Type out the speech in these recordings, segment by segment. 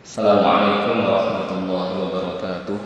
Assalamualaikum warahmatullahi wabarakatuh.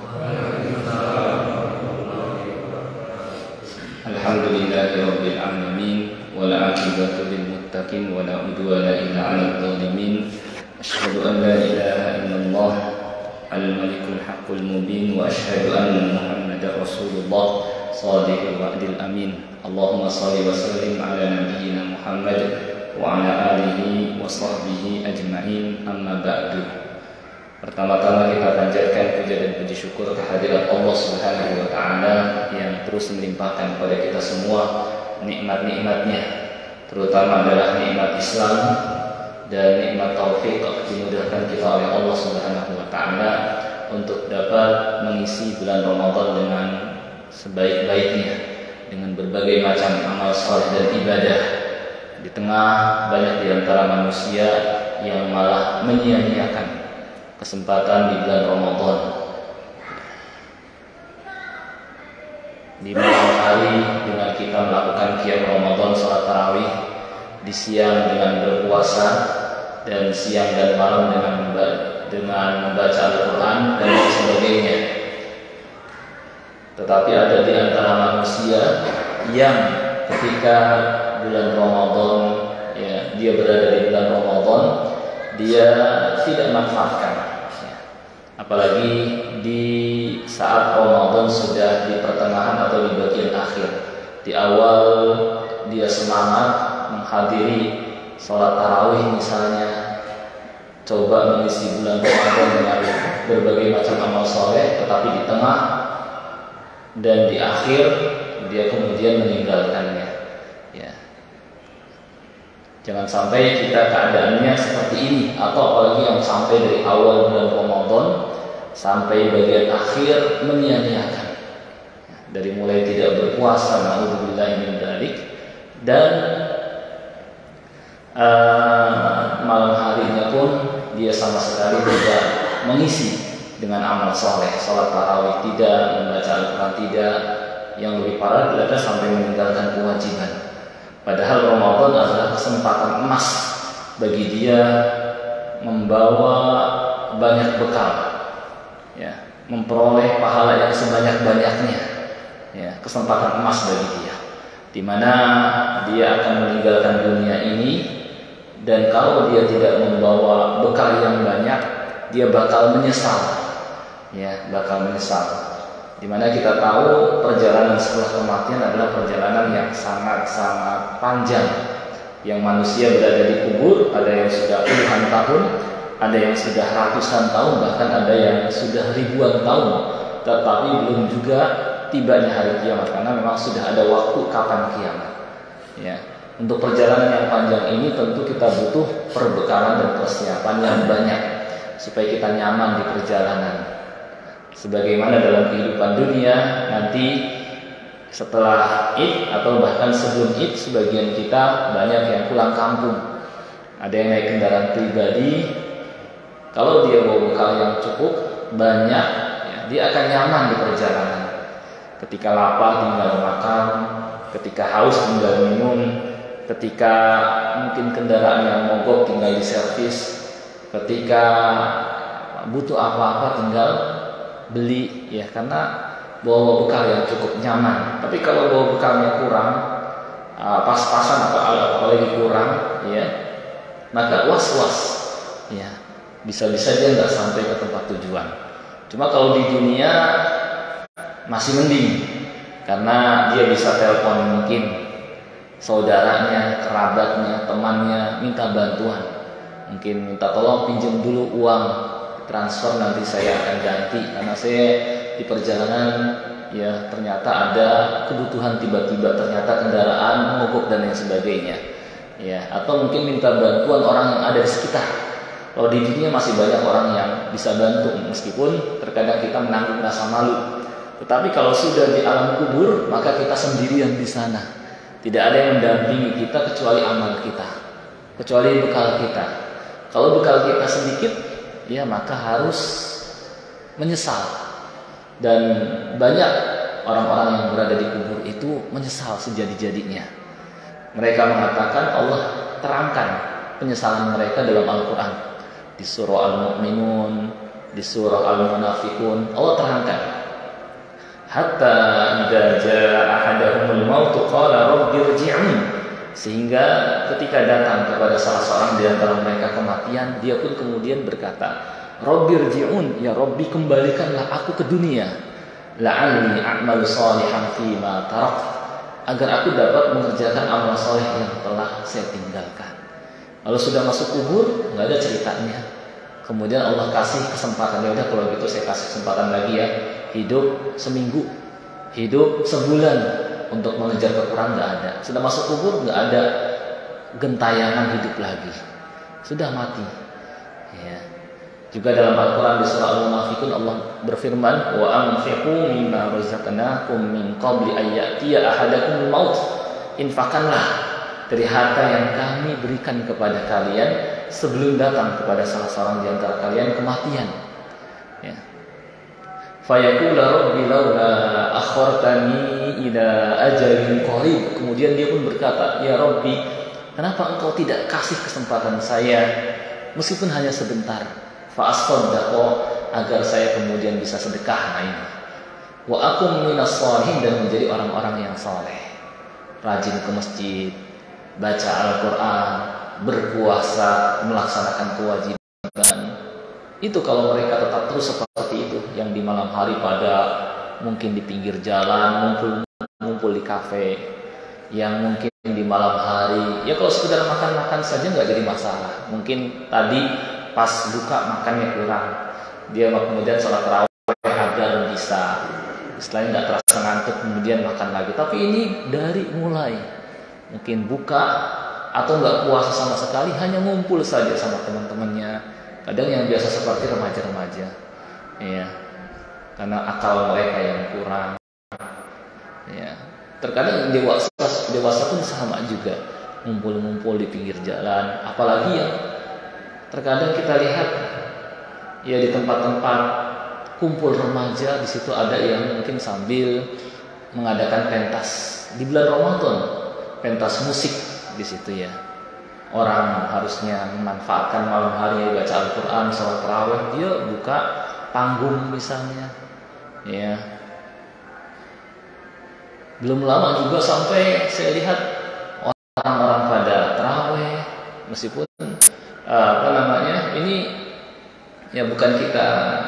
Alhamdulillahirabbil alamin wal 'aqibatu lil muttaqin wa la udwana illa 'alal zalimin. Asyhadu an la ilaha illallah al-malikul haqqul mubin wa asyhadu anna Muhammadar rasulullah shadiqul wa'dil amin. Allahumma shalli wa sallim ala nabiyyina Muhammad wa ala alihi wa sahbihi ajma'in. Amma ba'du. Pertama-tama kita panjatkan puja dan puji syukur kehadirat Allah Subhanahu wa taala yang terus melimpahkan kepada kita semua nikmat-nikmatnya, terutama adalah nikmat Islam dan nikmat taufik dimudahkan kita oleh Allah Subhanahu wa taala untuk dapat mengisi bulan Ramadan dengan sebaik-baiknya dengan berbagai macam amal saleh dan ibadah. Di tengah banyak di antara manusia yang malah menyia-nyiakan kesempatan di bulan Ramadan. Di malam hari dengan kita melakukan qiyam Ramadan, salat tarawih, di siang dengan berpuasa, dan siang dan malam dengan membaca Al-Quran dan sebagainya. Tetapi ada di antara manusia yang ketika bulan Ramadan, ya, dia berada di bulan Ramadan, dia tidak manfaatkan. Apalagi di saat Ramadan sudah di pertengahan atau di bagian akhir. Di awal dia semangat menghadiri sholat tarawih misalnya, coba mengisi bulan Ramadan dengan berbagai macam amal soleh, tetapi di tengah dan di akhir dia kemudian meninggalkannya. Ya. Jangan sampai kita keadaannya seperti ini, atau apalagi yang sampai dari awal bulan Ramadan sampai bagian akhir menyia-nyiakan. Dari mulai tidak berpuasa, na'udzubillahi min dzalik, dan malam harinya pun dia sama sekali tidak mengisi dengan amal soleh, sholat tarawih tidak, membaca Al-Quran tidak, yang lebih parah adalah sampai meninggalkan kewajiban. Padahal Ramadan adalah kesempatan emas bagi dia membawa banyak bekal, ya, memperoleh pahala yang sebanyak-banyaknya, ya, kesempatan emas bagi dia, di mana dia akan meninggalkan dunia ini, dan kalau dia tidak membawa bekal yang banyak, dia bakal menyesal, ya, bakal menyesal. Dimana kita tahu perjalanan setelah kematian adalah perjalanan yang sangat-sangat panjang, yang manusia berada di kubur, ada yang sudah puluhan tahun, ada yang sudah ratusan tahun, bahkan ada yang sudah ribuan tahun, tetapi belum juga tibanya hari kiamat, karena memang sudah ada waktu kapan kiamat. Ya. Untuk perjalanan yang panjang ini tentu kita butuh perbekalan dan persiapan yang banyak supaya kita nyaman di perjalanan. Sebagaimana dalam kehidupan dunia, nanti setelah Id atau bahkan sebelum Id, sebagian kita banyak yang pulang kampung. Ada yang naik kendaraan pribadi. Kalau dia bawa bekal yang cukup banyak, ya, dia akan nyaman di perjalanan. Ketika lapar tinggal makan, ketika haus tinggal minum, ketika mungkin kendaraan yang mogok tinggal diservis, ketika butuh apa-apa tinggal beli, ya, karena bawa bekal yang cukup nyaman. Tapi kalau bawa bekalnya kurang, pas-pasan atau apalagi kurang, ya, maka was-was, ya, bisa-bisa dia nggak sampai ke tempat tujuan. Cuma kalau di dunia masih mending, karena dia bisa telepon mungkin saudaranya, kerabatnya, temannya, minta bantuan, mungkin minta tolong pinjam dulu uang, transfer nanti saya akan ganti karena saya di perjalanan, ya, ternyata ada kebutuhan tiba-tiba, ternyata kendaraan mogok dan lain sebagainya, ya, atau mungkin minta bantuan orang yang ada di sekitar. Kalau di dunia masih banyak orang yang bisa bantu, meskipun terkadang kita menanggung rasa malu. Tetapi kalau sudah di alam kubur, maka kita sendirian di sana. Tidak ada yang mendampingi kita kecuali amal kita, kecuali bekal kita. Kalau bekal kita sedikit, ya, maka harus menyesal. Dan banyak orang-orang yang berada di kubur itu menyesal sejadi-jadinya. Mereka mengatakan Allah terangkan penyesalan mereka dalam Al-Quran. di surah Al-Mu'minun, di surah Al-Munafiqun, Allah terangkan. Hatta idza jaa ahadahumul maut qala rabbi irji'un. Sehingga ketika datang kepada salah seorang di antara mereka kematian, dia pun kemudian berkata, rabbi irji'un, ya Rabbi kembalikanlah aku ke dunia. La'alli a'malu shalihan fima tarakt, agar aku dapat mengerjakan amal soleh yang telah saya tinggalkan. Kalau sudah masuk kubur, nggak ada ceritanya. Kemudian Allah kasih kesempatan, ya udah kalau gitu saya kasih kesempatan lagi ya, hidup seminggu, hidup sebulan untuk mengejar kekurangan, nggak ada. Sudah masuk kubur, nggak ada gentayangan hidup lagi, sudah mati. Ya. Juga dalam Al-Quran di surah Al-Munafiqun Allah berfirman, wa anfiqu mimma razaqnakum min qabli an ya'tiya ahadakumul maut. Infakkanlah dari harta yang kami berikan kepada kalian sebelum datang kepada salah seorang di antara kalian kematian. Ya. Fayaqula rabbi laula akhartani ila ajalin qarib. Kemudian dia pun berkata, ya Rabbi, kenapa engkau tidak kasih kesempatan saya meskipun hanya sebentar, fa asqaddaqa, agar saya kemudian bisa sedekah. Nah ini, wa akum minas shalihin, dan menjadi orang-orang yang saleh, rajin ke masjid, baca Al-Quran, berpuasa, melaksanakan kewajiban. Itu kalau mereka tetap terus seperti itu, yang di malam hari pada mungkin di pinggir jalan, ngumpul di kafe, yang mungkin di malam hari, ya kalau sekedar makan-makan saja nggak jadi masalah. Mungkin tadi pas buka makannya kurang, dia kemudian sholat tarawih agar bisa, istilahnya nggak terasa ngantuk, kemudian makan lagi. Tapi ini dari mulai mungkin buka atau nggak puasa sama sekali, hanya ngumpul saja sama teman-temannya. Kadang yang biasa seperti remaja-remaja, ya, karena akal mereka yang kurang. Ya, terkadang dewasa pun sama juga, ngumpul-ngumpul di pinggir jalan. Apalagi yang terkadang kita lihat, ya di tempat-tempat kumpul remaja, di situ ada yang mungkin sambil mengadakan pentas di bulan Ramadan, pentas musik di situ ya. Orang harusnya memanfaatkan malam hari baca Al-Quran, sholat tarawih, dia buka panggung misalnya, ya. Belum lama juga sampai saya lihat orang-orang pada tarawih, meskipun ini ya bukan kita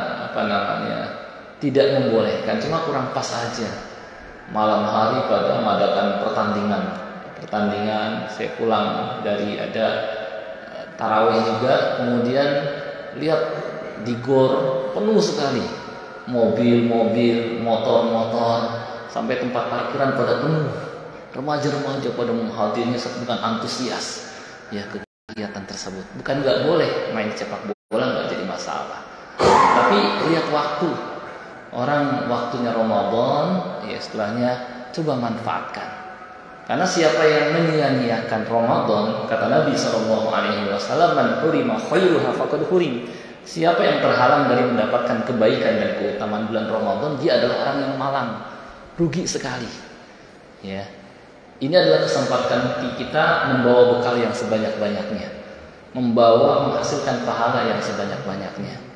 tidak membolehkan, cuma kurang pas aja. Malam hari pada mengadakan pertandingan, saya pulang dari ada tarawih juga, kemudian lihat di gor penuh sekali, mobil-mobil, motor-motor, sampai tempat parkiran pada penuh, remaja-remaja pada menghadirinya dengan antusias ya kegiatan tersebut. Bukan nggak boleh main sepak bola, nggak jadi masalah, tapi lihat waktu, orang waktunya Ramadan, ya setelahnya coba manfaatkan. Karena siapa yang menyia-nyiakan Ramadan, kata Nabi SAW, man hurima khairuha faqad hurim. Siapa yang terhalang dari mendapatkan kebaikan dan keutamaan bulan Ramadan, dia adalah orang yang malang, rugi sekali. Ya, ini adalah kesempatan kita membawa bekal yang sebanyak-banyaknya, menghasilkan pahala yang sebanyak-banyaknya.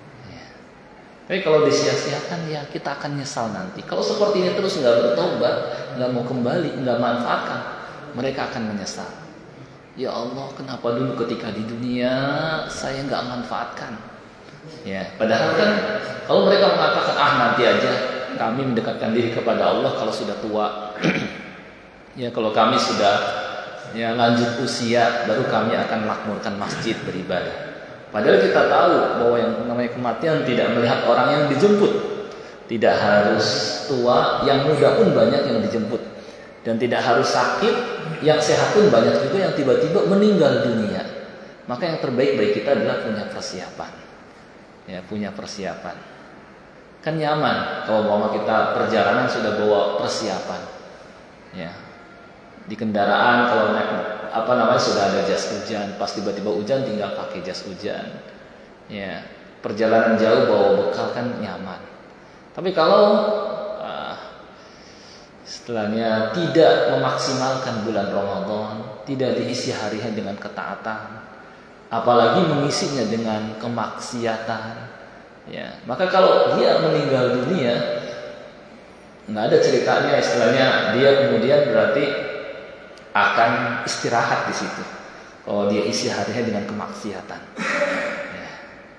Tapi kalau disia-siakan, ya kita akan nyesal nanti. Kalau seperti ini terus nggak bertobat, nggak mau kembali, nggak manfaatkan, mereka akan menyesal. Ya Allah, kenapa dulu ketika di dunia saya nggak manfaatkan? Ya, padahal kan kalau mereka mengatakan nanti aja kami mendekatkan diri kepada Allah kalau sudah tua. Ya kalau kami sudah lanjut usia, baru kami akan makmurkan masjid beribadah. Padahal kita tahu bahwa yang namanya kematian tidak melihat orang yang dijemput. Tidak harus tua, yang muda pun banyak yang dijemput. Dan tidak harus sakit, yang sehat pun banyak juga yang tiba-tiba meninggal dunia. Maka yang terbaik bagi kita adalah punya persiapan. Ya, punya persiapan. Kan nyaman kalau mau kita perjalanan sudah bawa persiapan. Ya. Di kendaraan kalau naik sudah ada jas hujan, pas tiba-tiba hujan tinggal pakai jas hujan. Ya, perjalanan jauh bawa bekal kan nyaman. Tapi kalau setelahnya tidak memaksimalkan bulan Ramadan, tidak diisi harinya dengan ketaatan, apalagi mengisinya dengan kemaksiatan. Ya, maka kalau dia meninggal dunia, nggak ada ceritanya, istilahnya dia kemudian berarti akan istirahat di situ. Kalau dia isi harinya dengan kemaksiatan. Ya.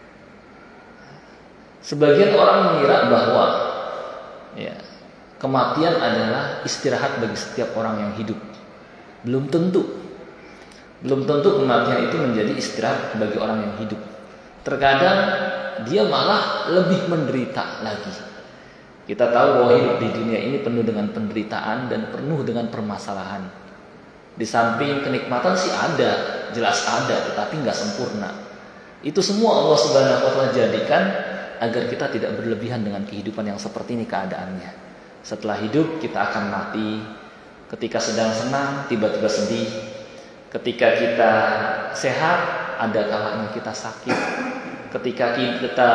Sebagian orang mengira bahwa ya, kematian adalah istirahat bagi setiap orang yang hidup. Belum tentu. Belum tentu kematian itu menjadi istirahat bagi orang yang hidup. Terkadang dia malah lebih menderita lagi. Kita tahu bahwa hidup di dunia ini penuh dengan penderitaan dan penuh dengan permasalahan. Di samping kenikmatan sih ada, jelas ada, tetapi nggak sempurna. Itu semua Allah Subhanahu wa Ta'ala jadikan agar kita tidak berlebihan dengan kehidupan yang seperti ini keadaannya. Setelah hidup kita akan mati. Ketika sedang senang tiba-tiba sedih. Ketika kita sehat ada kalanya kita sakit. Ketika kita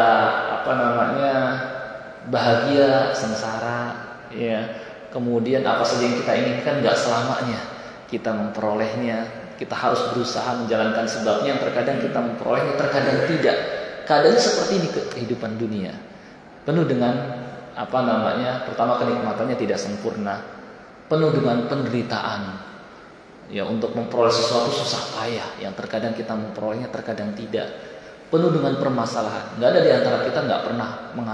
bahagia, sengsara, ya. Kemudian apa saja yang kita inginkan nggak selamanya kita memperolehnya. Kita harus berusaha menjalankan sebabnya, yang terkadang kita memperolehnya, terkadang tidak. Keadaannya seperti ini kehidupan dunia. Penuh dengan pertama kenikmatannya tidak sempurna, penuh dengan penderitaan. Ya, untuk memperoleh sesuatu susah payah, yang terkadang kita memperolehnya, terkadang tidak. Penuh dengan permasalahan. Nggak ada di antara kita nggak pernah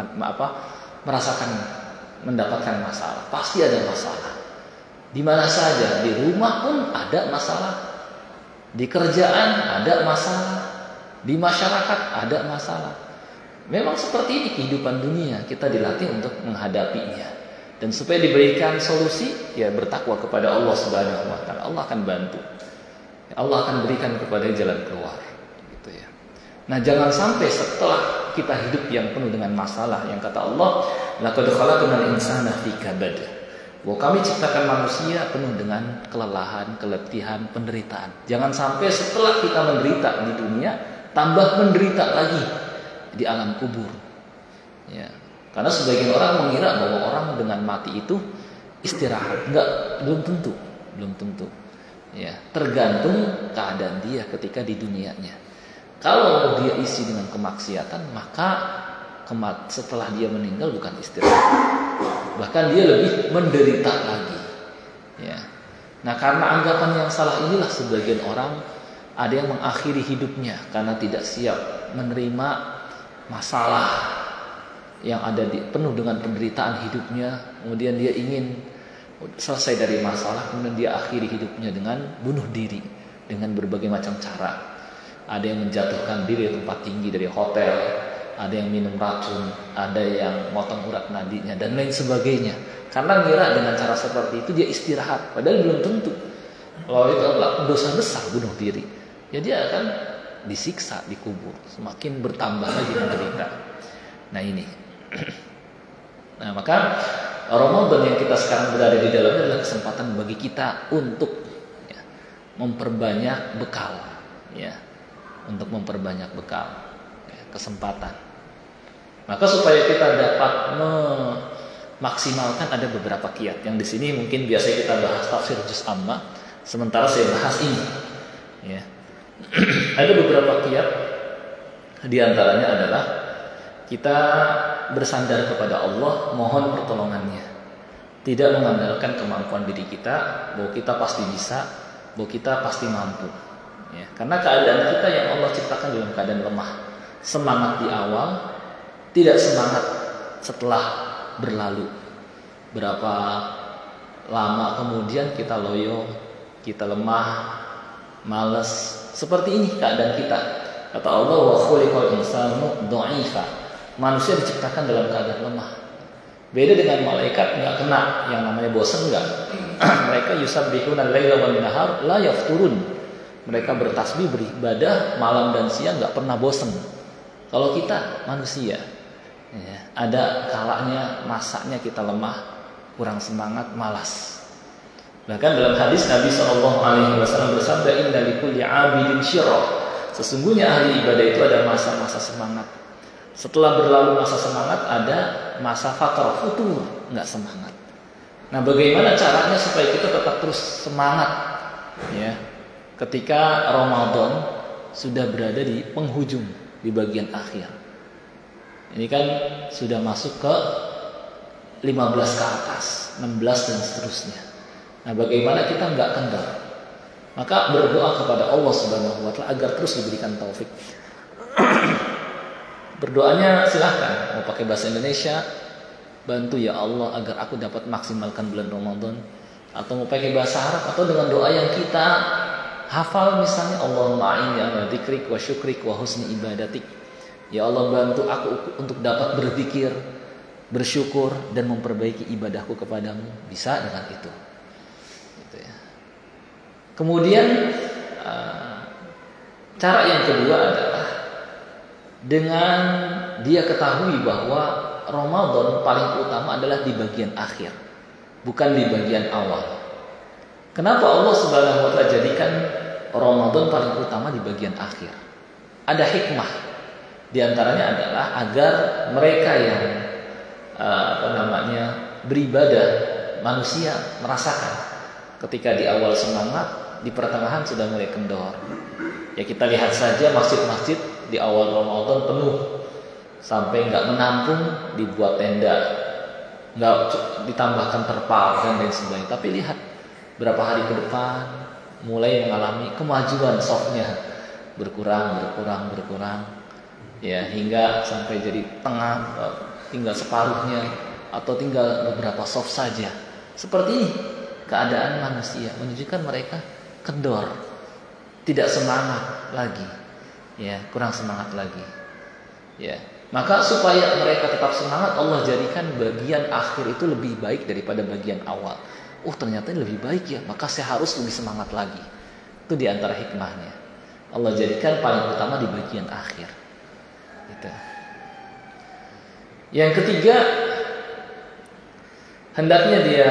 mendapatkan masalah. Pasti ada masalah. Di mana saja, di rumah pun ada masalah, di kerjaan ada masalah, di masyarakat ada masalah. Memang seperti ini kehidupan dunia. Kita dilatih untuk menghadapinya. Dan supaya diberikan solusi, ya bertakwa kepada Allah Subhanahu wa Ta'ala. Allah akan bantu. Allah akan berikan kepada jalan keluar. Gitu ya. Nah, jangan sampai setelah kita hidup yang penuh dengan masalah, yang kata Allah, laqad khalaqnal insana fi kabad. Bahwa kami ciptakan manusia penuh dengan kelelahan, keletihan, penderitaan. Jangan sampai setelah kita menderita di dunia, tambah menderita lagi di alam kubur. Ya. Karena sebagian orang mengira bahwa orang dengan mati itu istirahat. Belum tentu. Ya, tergantung keadaan dia ketika di dunianya. Kalau dia isi dengan kemaksiatan, maka setelah dia meninggal bukan istirahat, bahkan dia lebih menderita lagi. Ya. Nah, karena anggapan yang salah inilah sebagian orang ada yang mengakhiri hidupnya karena tidak siap menerima masalah yang ada penuh dengan penderitaan hidupnya. Kemudian dia ingin selesai dari masalah, kemudian dia akhiri hidupnya dengan bunuh diri dengan berbagai macam cara. Ada yang menjatuhkan diri di tempat tinggi dari hotel, ada yang minum racun, ada yang motong urat nadinya dan lain sebagainya. Karena ngira dengan cara seperti itu dia istirahat, padahal belum tentu. Kalau itu adalah dosa besar bunuh diri, ya dia akan disiksa di kubur, semakin bertambah lagi menderita. Nah ini. Nah, maka Ramadan yang kita sekarang berada di dalamnya adalah kesempatan bagi kita untuk memperbanyak bekal, untuk memperbanyak bekal, kesempatan. Maka supaya kita dapat memaksimalkan, ada beberapa kiat yang di sini mungkin biasa kita bahas tafsir juz amma, sementara saya bahas ini. Ya. Ada beberapa kiat, di antaranya adalah kita bersandar kepada Allah, mohon pertolongannya. Tidak mengandalkan kemampuan diri kita, bahwa kita pasti bisa, bahwa kita pasti mampu. Ya, karena keadaan kita yang Allah ciptakan dalam keadaan lemah. Semangat di awal, tidak semangat setelah berlalu. Berapa lama kemudian kita loyo, kita lemah, malas. Seperti ini keadaan kita. Kata Allah, wa khuliqal insanu dha'ifa. Manusia diciptakan dalam keadaan lemah. Beda dengan malaikat, nggak kena yang namanya bosan, nggak. Mereka yusabbihuna al-laila wan nahar la yafturun. Mereka bertasbih, beribadah malam dan siang, nggak pernah bosan. Kalau kita manusia, ya, ada kalanya masanya kita lemah, kurang semangat, malas. Bahkan dalam hadis Nabi SAW bersabda, inna likulli 'abidin syirah. Sesungguhnya ahli ibadah itu ada masa-masa semangat. Setelah berlalu masa semangat, ada masa fatrah, futur, nggak semangat. Nah, bagaimana caranya supaya kita tetap terus semangat? Ya, ketika Ramadan sudah berada di penghujung, di bagian akhir. Ini kan sudah masuk ke 15 ke atas, 16 dan seterusnya. Nah, bagaimana kita nggak kendor? Maka berdoa kepada Allah Subhanahu wa taala agar terus diberikan taufik. Berdoanya silahkan, mau pakai bahasa Indonesia, bantu ya Allah agar aku dapat maksimalkan bulan Ramadan, atau mau pakai bahasa Arab, atau dengan doa yang kita hafal misalnya, Allahumma a'inni ala dzikrik wa syukrik wa husni ibadatik. Ya Allah, bantu aku untuk dapat berzikir, bersyukur dan memperbaiki ibadahku kepadamu. Bisa dengan itu. Gitu ya. Kemudian cara yang kedua adalah dengan dia ketahui bahwa Ramadan paling utama adalah di bagian akhir, bukan di bagian awal. Kenapa Allah Subhanahu wa taala jadikan Ramadan paling utama di bagian akhir? Ada hikmah. Di antaranya adalah agar mereka yang beribadah, manusia merasakan ketika di awal semangat, di pertengahan sudah mulai kendor. Ya, kita lihat saja masjid-masjid di awal Ramadan penuh sampai nggak menampung, dibuat tenda, nggak ditambahkan terpal dan lain sebagainya. Tapi lihat berapa hari ke depan mulai mengalami kemajuan, softnya berkurang, ya hingga sampai jadi tengah, tinggal separuhnya atau tinggal beberapa soft saja. Seperti ini keadaan manusia, menunjukkan mereka kendor, tidak semangat lagi, ya kurang semangat lagi, ya. Maka supaya mereka tetap semangat, Allah jadikan bagian akhir itu lebih baik daripada bagian awal. Oh, ternyata ini lebih baik ya, maka saya harus lebih semangat lagi. Itu diantara hikmahnya. Allah jadikan paling utama di bagian akhir. Gitu. Yang ketiga, hendaknya dia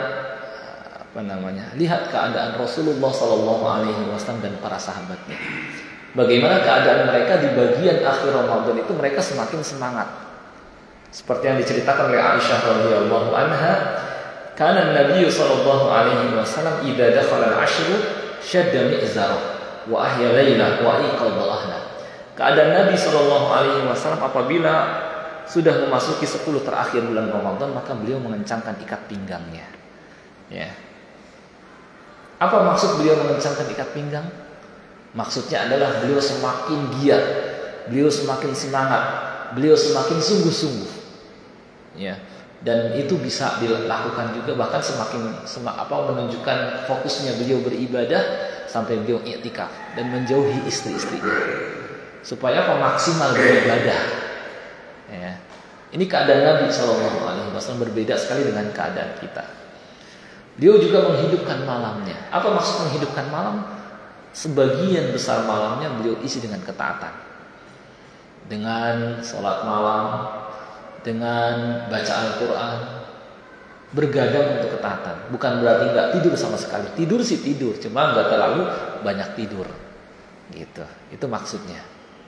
lihat keadaan Rasulullah SAW dan para sahabatnya. Bagaimana keadaan mereka di bagian akhir Ramadan itu, mereka semakin semangat. Seperti yang diceritakan oleh Aisyah radhiyallahu anha, kana Nabi sallallahu alaihi wasallam idza dakhala al-'ashru shadda mi'zarah wa ahya lailah wa iqadha ahla. Keadaan Nabi sallallahu alaihi wasallam apabila sudah memasuki 10 terakhir bulan Ramadan, maka beliau mengencangkan ikat pinggangnya. Ya. Apa maksud beliau mengencangkan ikat pinggang? Maksudnya adalah beliau semakin giat, beliau semakin semangat, beliau semakin sungguh-sungguh. Ya. Dan itu bisa dilakukan juga, bahkan menunjukkan fokusnya beliau beribadah sampai beliau i'tikaf dan menjauhi istri-istrinya. Supaya maksimal beribadah. Ya. Ini keadaan Nabi SAW berbeda sekali dengan keadaan kita. Beliau juga menghidupkan malamnya. Apa maksud menghidupkan malam? Sebagian besar malamnya beliau isi dengan ketaatan, dengan sholat malam, dengan baca Al-Quran, bergadang untuk ketaatan. Bukan berarti nggak tidur sama sekali. Tidur sih tidur, cuma nggak terlalu banyak tidur. Gitu. Itu maksudnya.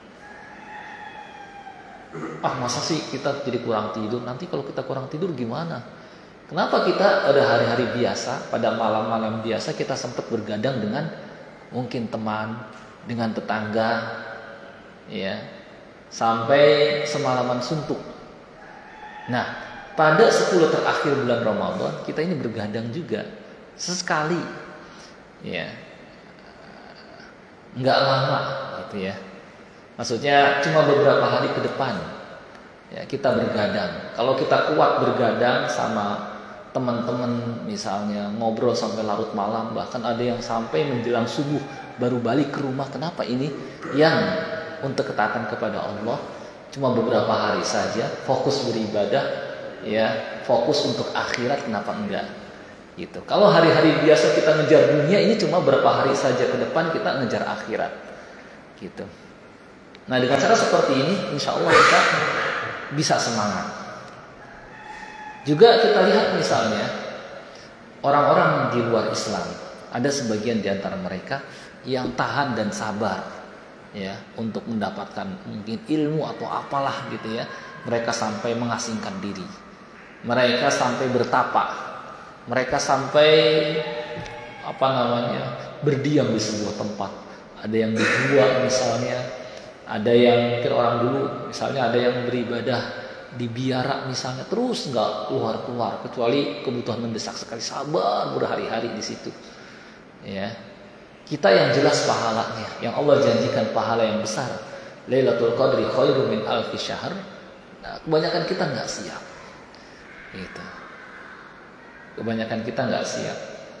Masa sih kita jadi kurang tidur? Nanti kalau kita kurang tidur gimana? Kenapa kita pada hari-hari biasa, pada malam-malam biasa kita sempat bergadang dengan mungkin teman, dengan tetangga, ya, sampai semalaman suntuk. Nah, pada 10 terakhir bulan Ramadan kita ini bergadang juga sesekali, ya, nggak lama, gitu ya. Maksudnya cuma beberapa hari ke depan, ya, kita bergadang. Kalau kita kuat bergadang sama teman-teman, misalnya ngobrol sampai larut malam, bahkan ada yang sampai menjelang subuh baru balik ke rumah. Kenapa ini? Yang untuk ketaatan kepada Allah cuma beberapa hari saja, fokus beribadah, ya, fokus untuk akhirat, kenapa enggak? Gitu. Kalau hari-hari biasa kita ngejar dunia, ini cuma beberapa hari saja ke depan kita ngejar akhirat. Gitu. Nah, dengan cara seperti ini, insya Allah kita bisa semangat. Juga kita lihat misalnya orang-orang di luar Islam, ada sebagian di antara mereka yang tahan dan sabar, ya, untuk mendapatkan mungkin ilmu atau apalah gitu ya. Mereka sampai mengasingkan diri, mereka sampai bertapa, mereka sampai berdiam di sebuah tempat. ada yang di gua misalnya, ada yang mungkin orang dulu misalnya ada yang beribadah di biara misalnya, terus nggak keluar kecuali kebutuhan mendesak sekali, sabar berhari-hari di situ. Ya, kita yang jelas pahalanya, yang Allah janjikan pahala yang besar, Lailatul Qadri khairum min alfi syahr. Nah, kebanyakan kita nggak siap. Gitu. Kebanyakan kita nggak siap.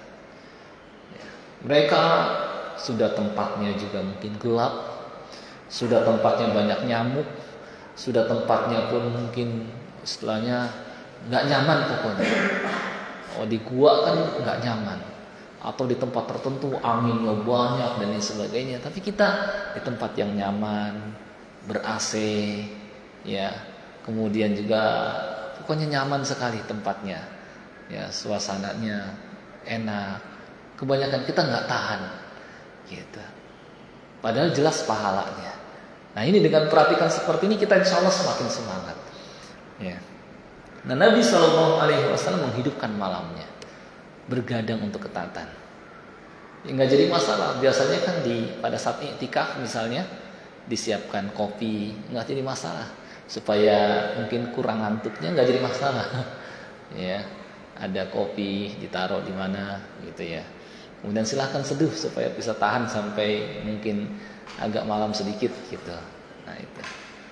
Ya. Mereka sudah tempatnya juga mungkin gelap, sudah tempatnya banyak nyamuk, sudah tempatnya pun mungkin istilahnya nggak nyaman pokoknya. Oh, di gua kan nggak nyaman, atau di tempat tertentu anginnya banyak dan lain sebagainya. Tapi kita di tempat yang nyaman, ber-AC, ya, kemudian juga pokoknya nyaman sekali tempatnya, ya, suasananya enak. Kebanyakan kita nggak tahan, gitu. Padahal jelas pahalanya. Nah, ini dengan perhatikan seperti ini kita insya Allah semakin semangat. Ya. Nah, Nabi SAW menghidupkan malamnya, bergadang untuk ketaatan. Ya, nggak jadi masalah. Biasanya kan pada saat iktikaf misalnya disiapkan kopi, nggak jadi masalah. Supaya mungkin kurang ngantuknya nggak jadi masalah. Ya, ada kopi ditaruh di mana gitu ya. Kemudian silahkan seduh supaya bisa tahan sampai mungkin agak malam sedikit gitu. Nah itu.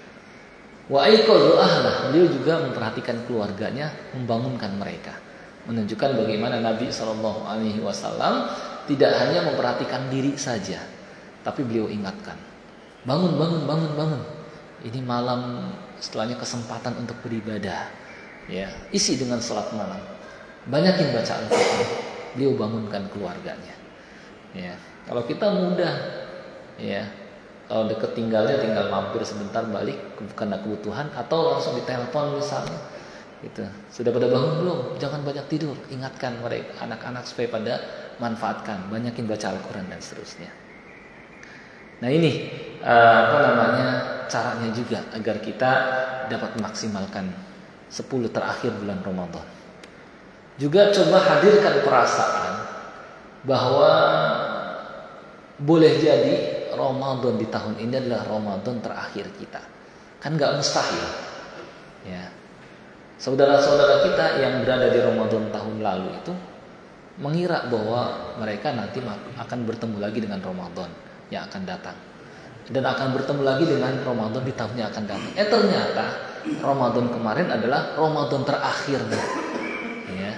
Wa aiqadhu ahlah, beliau juga memperhatikan keluarganya, membangunkan mereka, menunjukkan bagaimana Nabi SAW tidak hanya memperhatikan diri saja, tapi beliau ingatkan, bangun. Ini malam, setelahnya kesempatan untuk beribadah, ya, isi dengan salat malam, banyakin baca Al-Quran. Beliau bangunkan keluarganya. Ya, kalau kita mudah, ya, kalau deket tinggalnya tinggal mampir sebentar balik karena kebutuhan, atau langsung ditelepon misalnya, gitu. Sudah pada bangun belum? Jangan banyak tidur. Ingatkan mereka, anak-anak supaya pada manfaatkan, banyakin baca Al-Quran dan seterusnya. Nah ini caranya juga agar kita dapat memaksimalkan 10 terakhir bulan Ramadan. Juga coba hadirkan perasaan bahwa boleh jadi Ramadan di tahun ini adalah Ramadan terakhir kita. Kan nggak mustahil. Ya. Saudara-saudara kita yang berada di Ramadan tahun lalu itu mengira bahwa mereka nanti akan bertemu lagi dengan Ramadan yang akan datang, dan akan bertemu lagi dengan Ramadan di tahun yang akan datang. Ternyata Ramadan kemarin adalah Ramadan terakhirnya. Ya.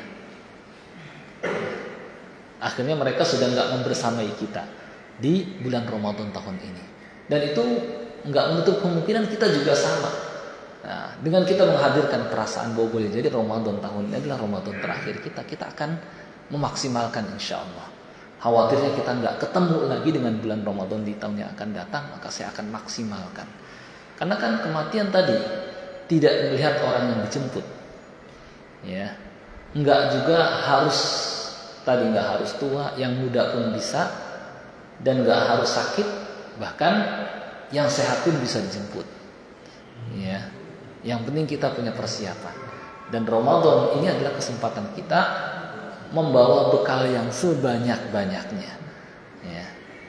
Akhirnya mereka sudah nggak membersamai kita di bulan Ramadan tahun ini, dan itu nggak menutup kemungkinan kita juga sama. Nah, dengan kita menghadirkan perasaan bahwa boleh jadi Ramadan tahun ini adalah Ramadan terakhir kita akan memaksimalkan insya Allah. Khawatirnya kita nggak ketemu lagi dengan bulan Ramadan di tahun yang akan datang, maka saya akan maksimalkan. Karena kan kematian tadi tidak melihat orang yang dijemput, ya, nggak juga nggak harus tua, yang muda pun bisa, dan nggak harus sakit, bahkan yang sehat pun bisa dijemput. Ya, yang penting kita punya persiapan. Dan Ramadan ini adalah kesempatan kita membawa bekal yang sebanyak-banyaknya. Ya.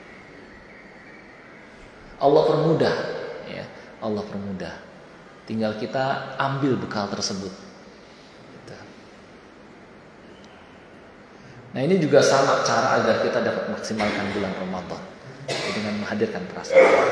Allah permudah, ya. Allah permudah. Tinggal kita ambil bekal tersebut. Gitu. Nah, ini juga sama cara agar kita dapat maksimalkan bulan Ramadan dengan menghadirkan perasaan. Ya.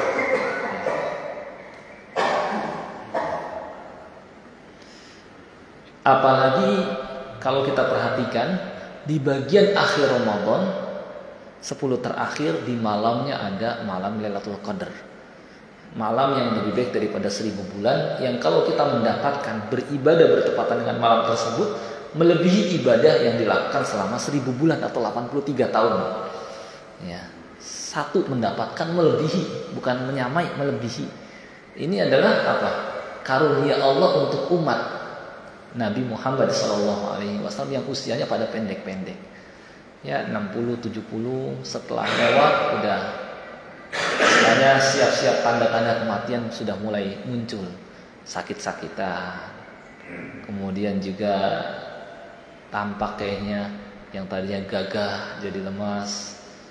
Apalagi kalau kita perhatikan di bagian akhir Ramadan, 10 terakhir, di malamnya ada malam Lailatul Qadar. Malam yang lebih baik daripada 1000 bulan, yang kalau kita mendapatkan beribadah bertepatan dengan malam tersebut melebihi ibadah yang dilakukan selama 1000 bulan atau 83 tahun. Ya, satu mendapatkan melebihi, bukan menyamai, melebihi. Ini adalah apa? Karunia Allah untuk umat Nabi Muhammad SAW yang usianya pada pendek-pendek, ya, 60-70, setelah lewat udah istilahnya siap-siap, tanda-tanda kematian sudah mulai muncul, sakit-sakitan, kemudian juga tampak kayaknya yang tadinya gagah jadi lemas,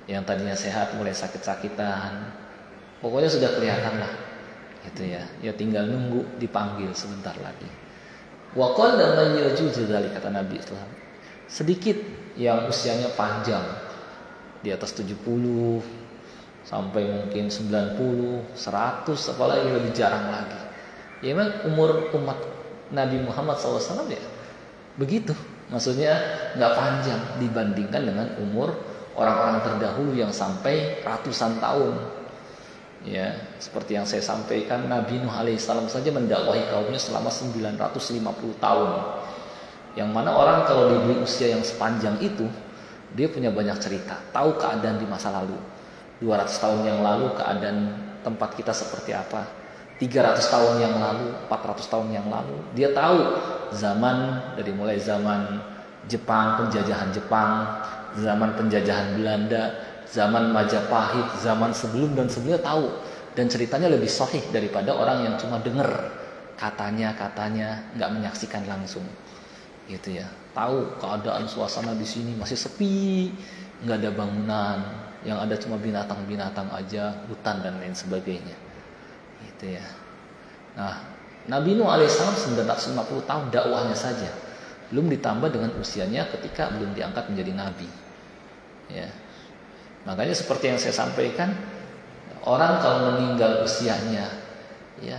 Yang tadinya sehat mulai sakit-sakitan. Pokoknya sudah kelihatan lah. Gitu ya. Ya tinggal nunggu dipanggil sebentar lagi. Wa qalla man yajuzu dzalika, kata Nabi SAW. Sedikit yang usianya panjang, di atas 70 sampai mungkin 90, 100, apalagi lebih jarang lagi. Ya memang umur umat Nabi Muhammad SAW ya begitu. Maksudnya nggak panjang dibandingkan dengan umur orang-orang terdahulu yang sampai ratusan tahun. Ya, seperti yang saya sampaikan, Nabi Nuh alaihissalam saja mendakwahi kaumnya selama 950 tahun. Yang mana orang kalau diberi usia yang sepanjang itu, dia punya banyak cerita, tahu keadaan di masa lalu. 200 tahun yang lalu keadaan tempat kita seperti apa. 300 tahun yang lalu, 400 tahun yang lalu, dia tahu zaman dari mulai zaman Jepang, penjajahan Jepang, zaman penjajahan Belanda, zaman Majapahit, zaman sebelum dan sebelumnya tahu, dan ceritanya lebih sahih daripada orang yang cuma dengar katanya nggak menyaksikan langsung, gitu ya. Tahu keadaan suasana di sini masih sepi, nggak ada bangunan, yang ada cuma binatang-binatang aja, hutan dan lain sebagainya, gitu ya. Nah, Nabi Nuh alaihissalam 950 tahun dakwahnya saja, belum ditambah dengan usianya ketika belum diangkat menjadi nabi, ya. Makanya seperti yang saya sampaikan, orang kalau meninggal usianya ya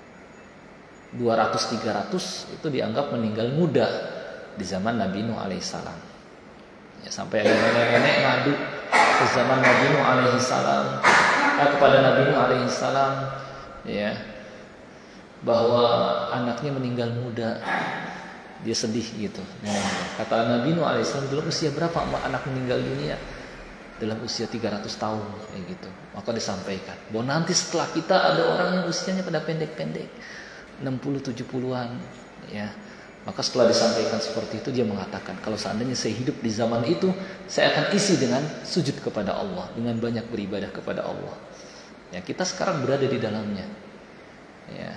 200-300 itu dianggap meninggal muda di zaman Nabi Nuh alaihissalam. Ya, sampai ada nenek-nenek ngadu ke zaman Nabi Nuh alaihissalam, kepada Nabi Nuh alaihissalam, ya, bahwa anaknya meninggal muda. Dia sedih gitu. Kata Nabi Nuh alaihissalam, dulu usia berapa anak meninggal dunia? Dalam usia 300 tahun kayak gitu. Maka disampaikan bahwa nanti setelah kita ada orang yang usianya pada pendek-pendek, 60-70-an, ya. Maka setelah disampaikan seperti itu, dia mengatakan, kalau seandainya saya hidup di zaman itu, saya akan isi dengan sujud kepada Allah, dengan banyak beribadah kepada Allah. Ya, kita sekarang berada di dalamnya. Ya.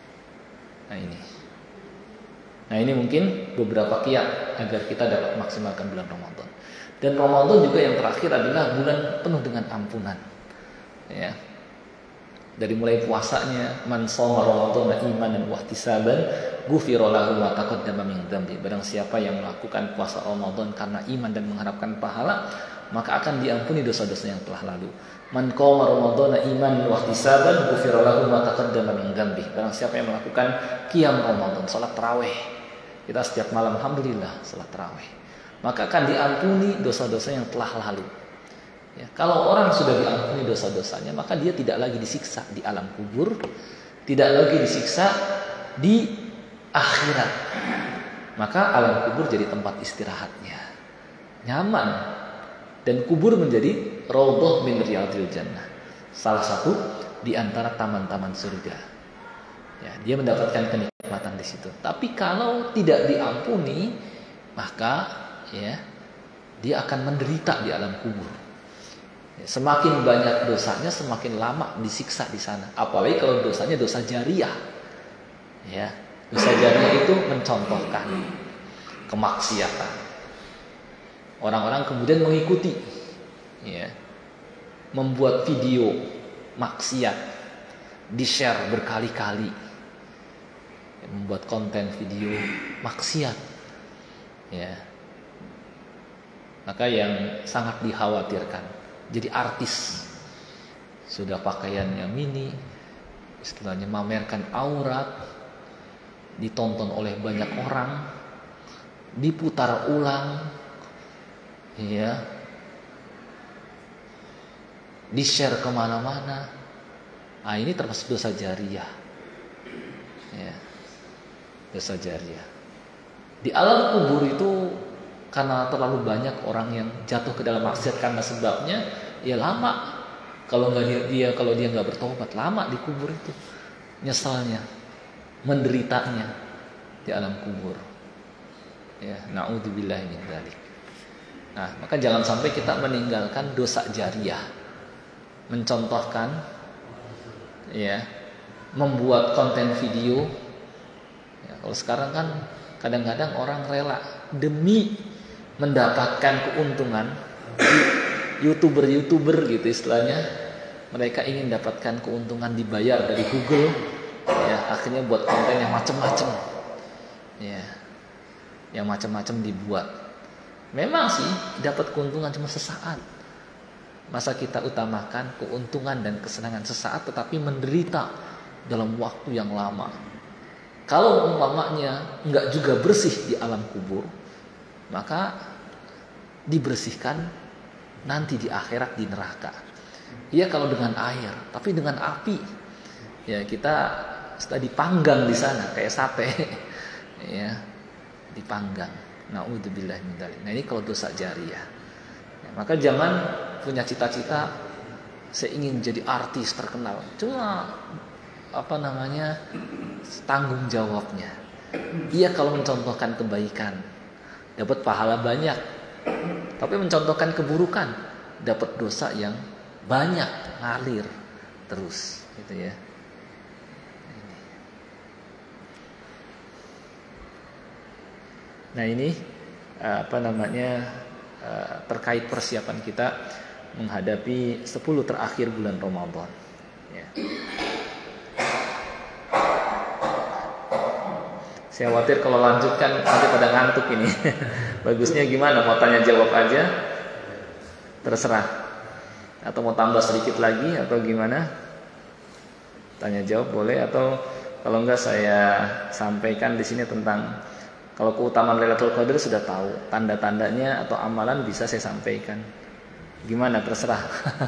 Nah ini mungkin beberapa kiat agar kita dapat maksimalkan bulan Ramadan. Dan Ramadan juga yang terakhir adalah bulan penuh dengan ampunan. Ya. Dari mulai puasanya, man shoma Ramadan imanan wa ihtisaban, ghufira lahu ma taqaddama min dzambi. Barang siapa yang melakukan puasa Ramadan karena iman dan mengharapkan pahala, maka akan diampuni dosa-dosa yang telah lalu. Man qama Ramadan imanan wa ihtisaban, ghufira lahu ma taqaddama min dzambi. Barang siapa yang melakukan qiyam Ramadan, salat tarawih. Kita setiap malam alhamdulillah salat tarawih, maka akan diampuni dosa-dosa yang telah lalu. Ya, kalau orang sudah diampuni dosa-dosanya, maka dia tidak lagi disiksa di alam kubur, tidak lagi disiksa di akhirat. Maka alam kubur jadi tempat istirahatnya, nyaman, dan kubur menjadi raudhah min riyadil jannah, salah satu di antara taman-taman surga. Ya, dia mendapatkan kenikmatan di situ. Tapi kalau tidak diampuni, maka ya dia akan menderita di alam kubur. Ya, semakin banyak dosanya, semakin lama disiksa di sana. Apalagi kalau dosanya dosa jariah. Ya, dosa jariah itu mencontohkan kemaksiatan. Orang-orang kemudian mengikuti, ya, membuat video maksiat, di-share berkali-kali. Membuat konten video maksiat, ya. Maka yang sangat dikhawatirkan, jadi artis, sudah pakaiannya mini, istilahnya memamerkan aurat, ditonton oleh banyak orang, diputar ulang, ya, di-share kemana-mana. Nah, ini termasuk dosa jariah, ya. Dosa jariah. Di alam kubur itu karena terlalu banyak orang yang jatuh ke dalam maksiat karena sebabnya, ya lama. Kalau dia nggak bertobat, lama di kubur itu, nyesalnya, menderitanya di alam kubur. Ya, naudzubillah min dzalik. Nah, maka jangan sampai kita meninggalkan dosa jariah, mencontohkan, ya, membuat konten video. Kalau sekarang kan kadang-kadang orang rela demi mendapatkan keuntungan YouTuber gitu istilahnya, mereka ingin dapatkan keuntungan dibayar dari Google, ya akhirnya buat konten yang macam-macam, ya, yang macam-macam dibuat. Memang sih dapat keuntungan cuma sesaat. Masa kita utamakan keuntungan dan kesenangan sesaat, tetapi menderita dalam waktu yang lama. Kalau umpamanya nggak juga bersih di alam kubur, maka dibersihkan nanti di akhirat di neraka. Iya kalau dengan air, tapi dengan api, ya kita sudah dipanggang di sana kayak sate, ya dipanggang. Naudzubillah min dzalik. Nah ini kalau dosa jariyah. Ya, maka jangan punya cita-cita saya ingin jadi artis terkenal. Cuma tanggung jawabnya. Ia kalau mencontohkan kebaikan dapat pahala banyak, tapi mencontohkan keburukan dapat dosa yang banyak, ngalir terus, gitu ya. Nah ini terkait persiapan kita menghadapi 10 terakhir bulan Ramadan. Ya. Saya khawatir kalau lanjutkan nanti pada ngantuk ini. Bagusnya gimana? Mau tanya jawab aja? Terserah. Atau mau tambah sedikit lagi atau gimana? Tanya jawab boleh, atau kalau enggak saya sampaikan di sini tentang kalau keutamaan Lailatul Qadar sudah tahu, tanda-tandanya atau amalan bisa saya sampaikan. Gimana? Terserah.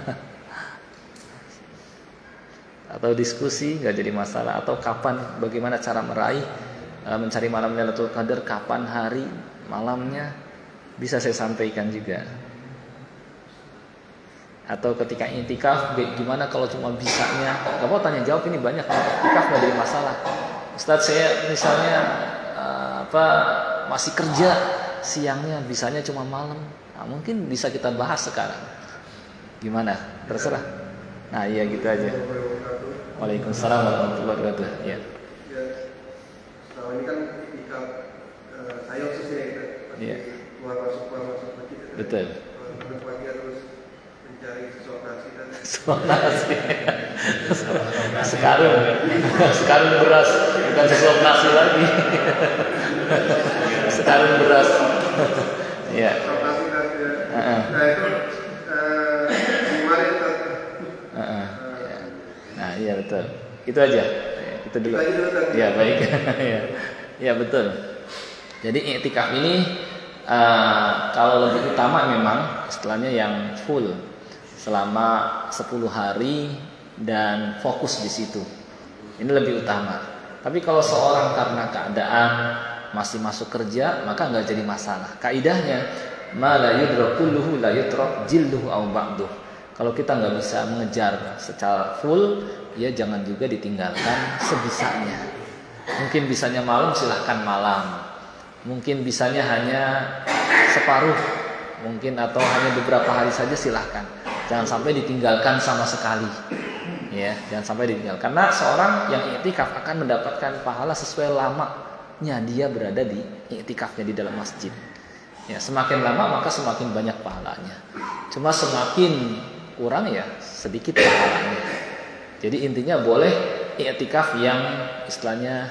Atau diskusi nggak jadi masalah, atau kapan, bagaimana cara mencari malam Lailatul Qadar, kapan hari malamnya bisa saya sampaikan juga. Atau ketika i'tikaf gimana kalau cuma bisanya, nggak mau tanya jawab, ini banyak i'tikaf nggak jadi masalah. Ustadz saya misalnya masih kerja siangnya, bisanya cuma malam, nah, mungkin bisa kita bahas sekarang. Gimana? Terserah. Nah iya gitu aja. Waalaikumsalam warahmatullahi wabarakatuh. Ya. Selama ini kan ketika saya khususnya keluar masuk masjid. Betul. Pagi terus mencari sesuatu nasi dan nasi. Sekarang beras, bukan sesuatu nasi lagi. Sekarang beras. Ya. nasi dan nah itu gimana itu? Nah iya betul. Itu aja. Itu dulu. Ya baik. Ya betul. Jadi i'tikaf ini kalau lebih utama memang istilahnya yang full selama 10 hari dan fokus di situ. Ini lebih utama. Tapi kalau seorang karena keadaan masih masuk kerja, maka nggak jadi masalah. Kaidahnya ma la yudrak kulluhu la yutrak jilduhu aw ba'duh. Kalau kita nggak bisa mengejar secara full, ya jangan juga ditinggalkan sebisanya. Mungkin bisanya malam, silahkan malam. Mungkin bisanya hanya separuh, mungkin atau hanya beberapa hari saja, silahkan. Jangan sampai ditinggalkan sama sekali. Ya, jangan sampai ditinggalkan. Karena seorang yang i'tikaf akan mendapatkan pahala sesuai lamanya dia berada di i'tikafnya di dalam masjid. Ya, semakin lama maka semakin banyak pahalanya. Cuma semakin kurang ya sedikit pahalanya. Jadi intinya boleh i'tikaf yang istilahnya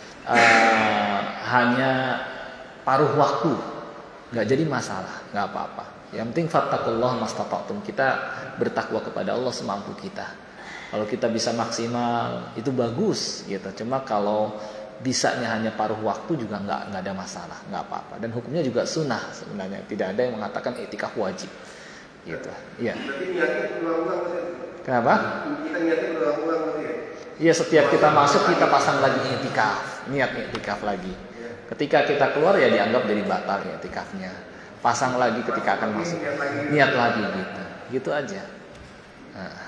hanya paruh waktu, nggak jadi masalah, nggak apa-apa. Yang penting fattaqullaha mastata'tum, kita bertakwa kepada Allah semampu kita. Kalau kita bisa maksimal itu bagus gitu. Cuma kalau bisanya hanya paruh waktu juga nggak ada masalah, nggak apa-apa. Dan hukumnya juga sunnah sebenarnya, tidak ada yang mengatakan i'tikaf wajib gitu. Iya. Kenapa? Kita niatnya berulang-ulang ya. Iya, setiap kita masuk kita pasang lagi i'tikaf, niat i'tikaf lagi. Ketika kita keluar ya dianggap jadi batal i'tikafnya. Pasang lagi ketika akan masuk, niat lagi gitu. Gitu aja. Nah.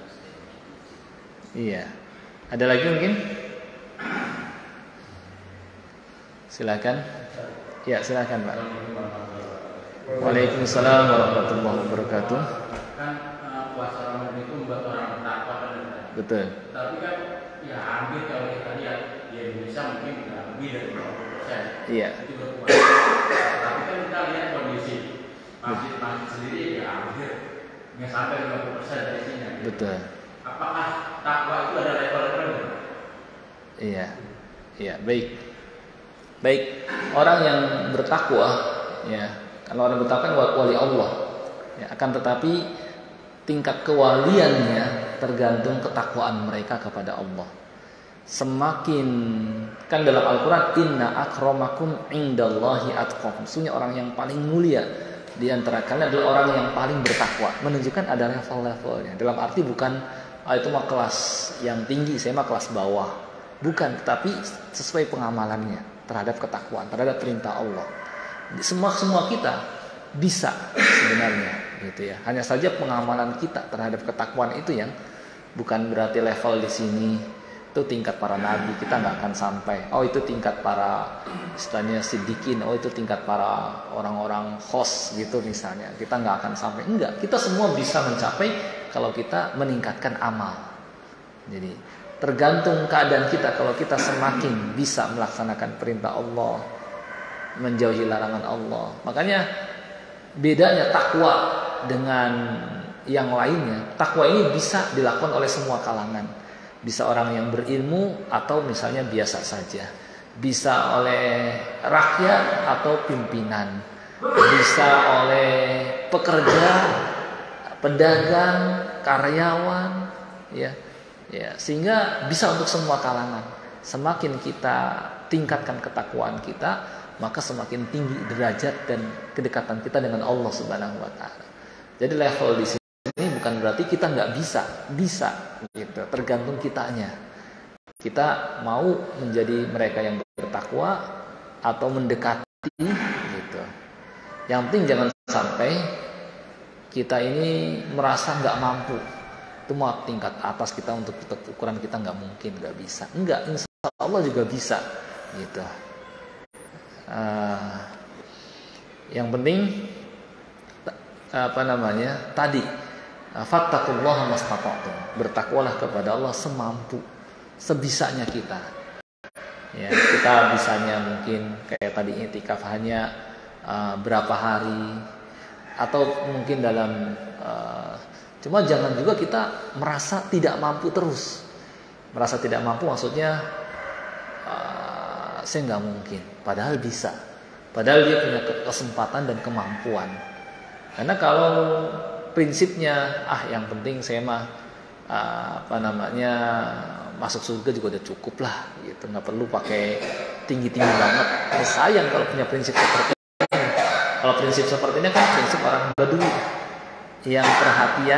Iya. Ada lagi mungkin? Silakan. Ya, silakan, Pak. Waalaikumsalam warahmatullahi wabarakatuh. Kan puasa Ramadan itu membuat orang bertakwa kan. Betul. Tapi kan ya hampir kalau kita lihat di Indonesia mungkin tidak lebih dari 50%. Iya. Itu berpuasa. Tapi kan kita lihat kondisi masjid-masjid sendiri ya hampir nggak sampai 50% dari sini. Betul. Apakah takwa itu ada level-levelnya? Iya, iya, baik. Baik, orang yang bertakwa, ya, kalau orang bertakwa kan wali Allah, ya, akan tetapi tingkat kewaliannya tergantung ketakwaan mereka kepada Allah. Semakin, kan dalam Al-Quran, inna akramakum indallahi atqakum. Sesungguhnya orang yang paling mulia di antara kalian adalah orang yang paling bertakwa. Menunjukkan ada level-levelnya. Dalam arti bukan itu mah kelas yang tinggi, saya mah kelas bawah. Bukan, tetapi sesuai pengamalannya terhadap ketakwaan, terhadap perintah Allah. Semua kita bisa sebenarnya, gitu ya. Hanya saja pengamalan kita terhadap ketakwaan itu yang bukan berarti level di sini. Itu tingkat para nabi, kita nggak akan sampai. Oh, itu tingkat para istilahnya siddiqin, oh itu tingkat para orang-orang khos gitu misalnya. Kita nggak akan sampai. Enggak, kita semua bisa mencapai kalau kita meningkatkan amal. Jadi tergantung keadaan kita. Kalau kita semakin bisa melaksanakan perintah Allah, menjauhi larangan Allah. Makanya bedanya takwa dengan yang lainnya. Takwa ini bisa dilakukan oleh semua kalangan. Bisa orang yang berilmu atau misalnya biasa saja. Bisa oleh rakyat atau pimpinan. Bisa oleh pekerja, pedagang, karyawan, ya. Ya, sehingga bisa untuk semua kalangan. Semakin kita tingkatkan ketakwaan kita, maka semakin tinggi derajat dan kedekatan kita dengan Allah Subhanahu wa taala. Jadi level di sini ini bukan berarti kita nggak bisa gitu, tergantung kitanya. Kita mau menjadi mereka yang bertakwa atau mendekati gitu. Yang penting jangan sampai kita ini merasa nggak mampu. Itu mau tingkat atas kita untuk ukuran kita nggak mungkin, nggak bisa. Enggak, insya Allah juga bisa gitu. Yang penting tadi fattaqullaha mastata'tum. Bertakwalah kepada Allah semampu, sebisanya kita. Ya, kita bisanya mungkin kayak tadi i'tikaf hanya berapa hari atau mungkin dalam cuma jangan juga kita merasa tidak mampu terus. Merasa tidak mampu maksudnya saya nggak mungkin, padahal bisa. Padahal dia punya kesempatan dan kemampuan. Karena kalau prinsipnya yang penting saya mah masuk surga juga udah cukup lah gitu, nggak perlu pakai tinggi-tinggi banget. Sayang kalau punya prinsip seperti ini. Kalau prinsip seperti ini kan prinsip orang Badui yang perhatian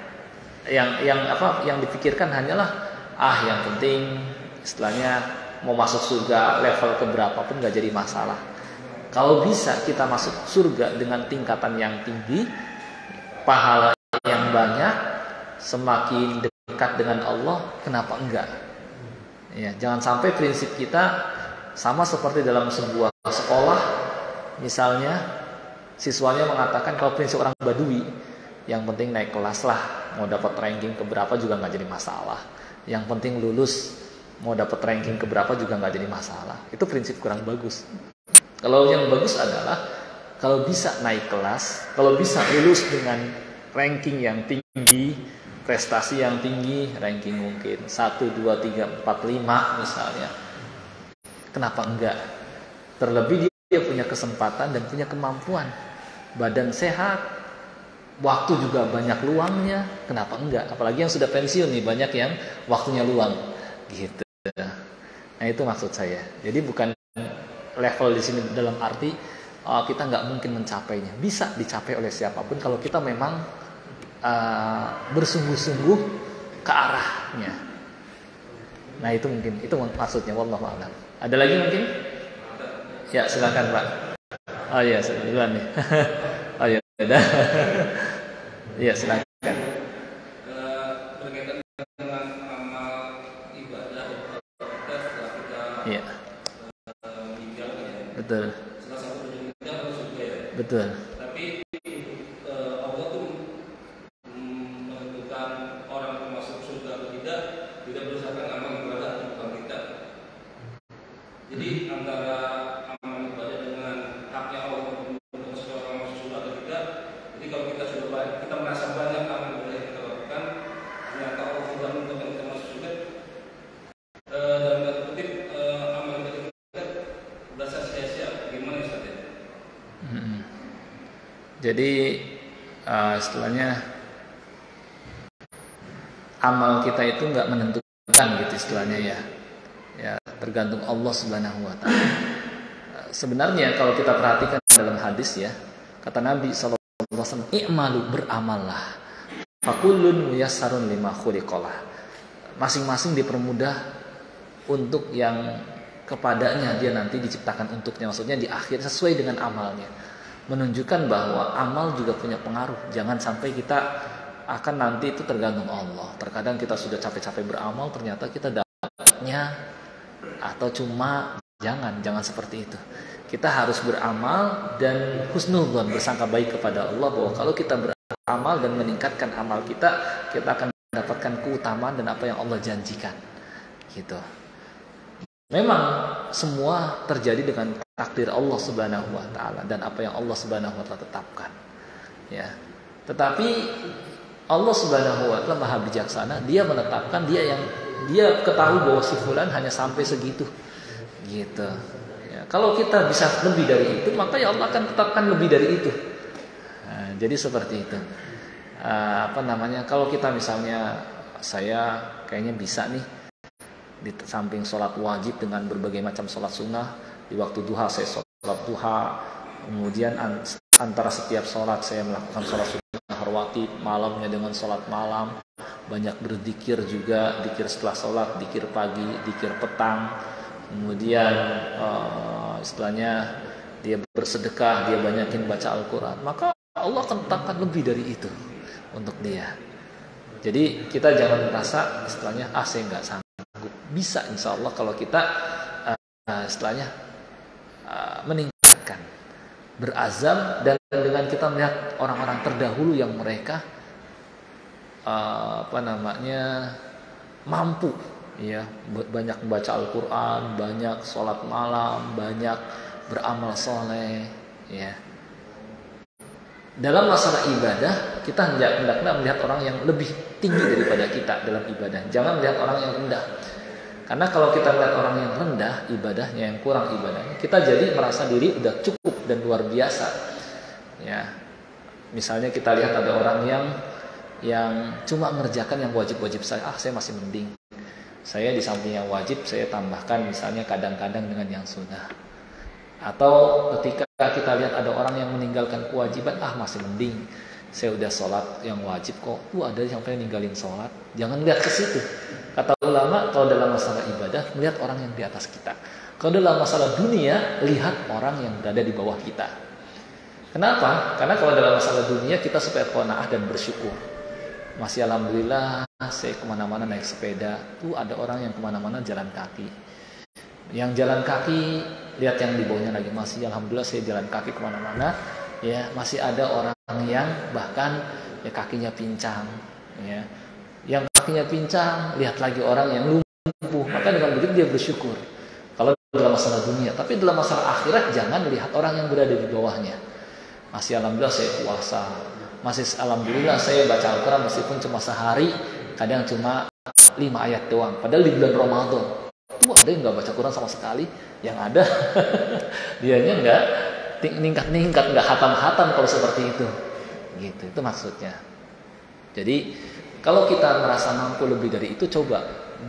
yang dipikirkan hanyalah yang penting istilahnya mau masuk surga level keberapa pun nggak jadi masalah. Kalau bisa kita masuk surga dengan tingkatan yang tinggi, pahala yang banyak, semakin dekat dengan Allah, kenapa enggak? Ya, jangan sampai prinsip kita sama seperti dalam sebuah sekolah, misalnya siswanya mengatakan kalau prinsip orang Badui, yang penting naik kelas lah, mau dapat ranking keberapa juga nggak jadi masalah. Yang penting lulus, mau dapat ranking keberapa juga nggak jadi masalah. Itu prinsip kurang bagus. Kalau yang bagus adalah kalau bisa naik kelas, kalau bisa lulus dengan ranking yang tinggi, prestasi yang tinggi, ranking mungkin 1, 2, 3, 4, 5 misalnya. Kenapa enggak? Terlebih dia punya kesempatan dan punya kemampuan. Badan sehat, waktu juga banyak luangnya, kenapa enggak? Apalagi yang sudah pensiun nih, banyak yang waktunya luang. Gitu. Nah itu maksud saya. Jadi bukan level di sini dalam arti kita nggak mungkin mencapainya. Bisa dicapai oleh siapapun kalau kita memang bersungguh-sungguh ke arahnya. Nah itu mungkin, itu maksudnya. Wallahu a'lam. Ada lagi mungkin? Ya silakan Pak. Oh iya, duluan nih. Oh iya, udah. Iya silakan. Berkaitan dengan amal ibadah setelah kita Iya. meninggal ya. Betul. Salah satu tujuan kita adalah surga ya. Betul. Tapi Allah tuh menentukan orang yang masuk surga atau tidak berdasarkan amal ibadah atau bukan kita. Jadi antara amal ibadah dengan haknya Allah untuk seseorang masuk surga atau tidak. Jadi kalau kita sudah banyak, kita merasa banyak Jadi istilahnya amal kita itu nggak menentukan gitu istilahnya ya. Ya tergantung Allah Subhanahu wa taala. Sebenarnya kalau kita perhatikan dalam hadis ya, kata Nabi sallallahu alaihi wasallam, "I'malu, beramallah. Fakullun muyassarun lima khuliqalah." Masing-masing dipermudah untuk yang kepadanya dia nanti diciptakan untuknya, maksudnya di akhir sesuai dengan amalnya. Menunjukkan bahwa amal juga punya pengaruh. Jangan sampai kita akan nanti itu tergantung Allah. Terkadang kita sudah capek-capek beramal, ternyata kita dapatnya atau cuma jangan seperti itu. Kita harus beramal dan husnudzon, bersangka baik kepada Allah bahwa kalau kita beramal dan meningkatkan amal kita akan mendapatkan keutamaan dan apa yang Allah janjikan. Gitu. Memang semua terjadi dengan takdir Allah Subhanahu wa taala dan apa yang Allah Subhanahu wa taala tetapkan. Ya. Tetapi Allah Subhanahu wa taala Maha bijaksana, Dia menetapkan, Dia ketahui bahwa si fulan hanya sampai segitu. Gitu. Ya, kalau kita bisa lebih dari itu, maka ya Allah akan tetapkan lebih dari itu. Nah, jadi seperti itu. Kalau kita misalnya saya kayaknya bisa nih di samping sholat wajib dengan berbagai macam sholat sunnah, di waktu duha saya sholat duha, kemudian antara setiap sholat saya melakukan sholat sunnah rawatib, malamnya dengan sholat malam, banyak berzikir juga, zikir setelah sholat, zikir pagi, zikir petang, kemudian istilahnya dia bersedekah, dia banyakin baca Al-Quran, maka Allah akan tetapkan lebih dari itu untuk dia. Jadi kita jangan merasa istilahnya saya nggak sanggup. Bisa insya Allah kalau kita istilahnya meningkatkan, berazam, dan dengan kita melihat orang-orang terdahulu yang mereka mampu ya, banyak membaca Al-Quran, banyak sholat malam, banyak beramal soleh ya. Dalam masalah ibadah kita hendaknya melihat orang yang lebih tinggi daripada kita dalam ibadah, jangan melihat orang yang rendah. Karena kalau kita melihat orang yang rendah ibadahnya, yang kurang ibadahnya, kita jadi merasa diri udah cukup dan luar biasa. Ya, misalnya kita lihat ada orang yang cuma mengerjakan yang wajib-wajib saja, saya masih mending. Saya di samping yang wajib saya tambahkan misalnya kadang-kadang dengan yang sunnah. Atau ketika kita lihat ada orang yang meninggalkan kewajiban, masih mending. Saya udah sholat yang wajib kok, ada yang sampai ninggalin sholat. Jangan lihat ke situ. Kata ulama, kalau dalam masalah ibadah, melihat orang yang di atas kita. Kalau dalam masalah dunia, lihat orang yang berada di bawah kita. Kenapa? Karena kalau dalam masalah dunia, kita supaya qanaah dan bersyukur. Masih alhamdulillah, saya kemana-mana naik sepeda. Ada orang yang kemana-mana jalan kaki. Yang jalan kaki, lihat yang di bawahnya lagi. Masih alhamdulillah saya jalan kaki kemana-mana. Ya, masih ada orang yang bahkan ya kakinya pincang. Ya. Yang kakinya pincang, lihat lagi orang yang lumpuh, maka dengan begitu dia bersyukur. Kalau dalam masalah dunia, tapi dalam masalah akhirat jangan lihat orang yang berada di bawahnya. Masih alhamdulillah saya puasa, masih alhamdulillah saya baca Al-Quran meskipun cuma sehari, kadang cuma 5 ayat doang. Padahal di bulan Ramadan, ada yang nggak baca Quran sama sekali, yang ada dianya nggak ningkat, nggak hatam-hatam kalau seperti itu. Gitu, itu maksudnya. Jadi kalau kita merasa mampu lebih dari itu, coba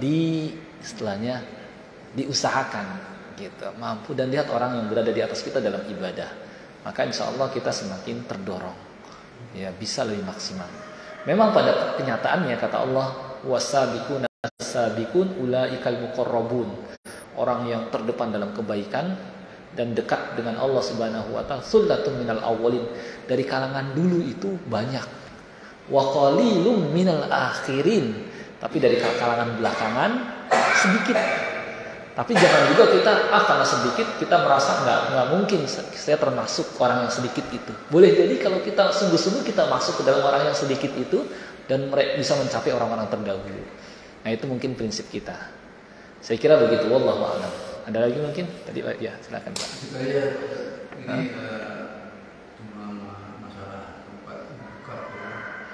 istilahnya diusahakan gitu, mampu, dan lihat orang yang berada di atas kita dalam ibadah, maka insya Allah kita semakin terdorong ya, bisa lebih maksimal. Memang pada kenyataannya kata Allah, wasabiqun as-sabiqun ulaikal muqarrabun, orang yang terdepan dalam kebaikan dan dekat dengan Allah Subhanahu wa taala, sullatun minal awwalin, dari kalangan dulu itu banyak, wa qalilum minal akhirin, tapi dari kalangan belakangan sedikit. Tapi jangan juga kita karena sedikit kita merasa nggak mungkin saya termasuk orang yang sedikit itu. Boleh jadi kalau kita sungguh-sungguh kita masuk ke dalam orang yang sedikit itu dan mereka bisa mencapai orang-orang terdahulu. Nah, itu mungkin prinsip kita. Saya kira begitu, wallahu a'lam. Ada lagi mungkin? Tadi ya, silakan Pak. Saya ini cuma masalah tempat buka ya.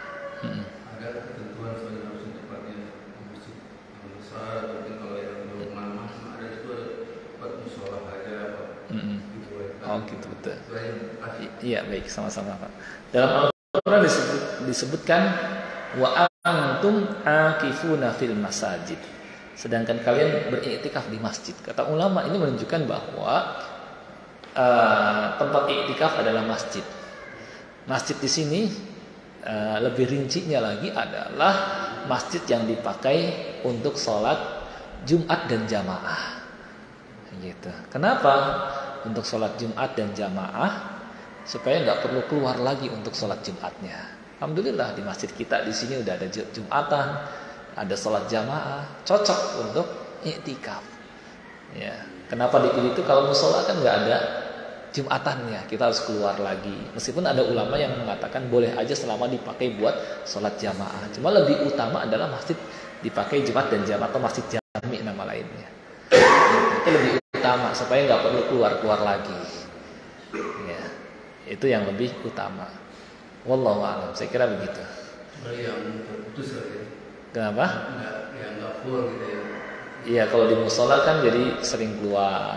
Ada ketentuan soal harus tempatnya masjid yang besar, atau kalau yang belum lama ada itu tempat musola aja apa. Oh gitu, betul. Iya, baik, sama-sama Pak. Dalam Al-Quran disebutkan wa antum akifuna fil masajid. Sedangkan kalian beriktikaf di masjid. Kata ulama ini menunjukkan bahwa tempat iktikaf adalah masjid. Masjid di sini lebih rincinya lagi adalah masjid yang dipakai untuk sholat Jumat dan jamaah. Gitu. Kenapa? Untuk sholat Jumat dan jamaah supaya nggak perlu keluar lagi untuk sholat Jumatnya. Alhamdulillah di masjid kita di sini udah ada Jumatan, ada sholat jamaah, cocok untuk iktikaf. Ya, kenapa dipilih itu? Kalau musola kan nggak ada Jumatannya, kita harus keluar lagi. Meskipun ada ulama yang mengatakan boleh aja selama dipakai buat sholat jamaah. Cuma lebih utama adalah masjid dipakai Jumat dan jamaah atau masjid jami nama lainnya. Itu lebih utama supaya nggak perlu keluar lagi. Ya, itu yang lebih utama. Wallahu a'lam. Saya kira begitu. Yang terputus lagi. Kenapa? Yang nggak full gitu ya. Iya, kalau di musola kan jadi sering keluar.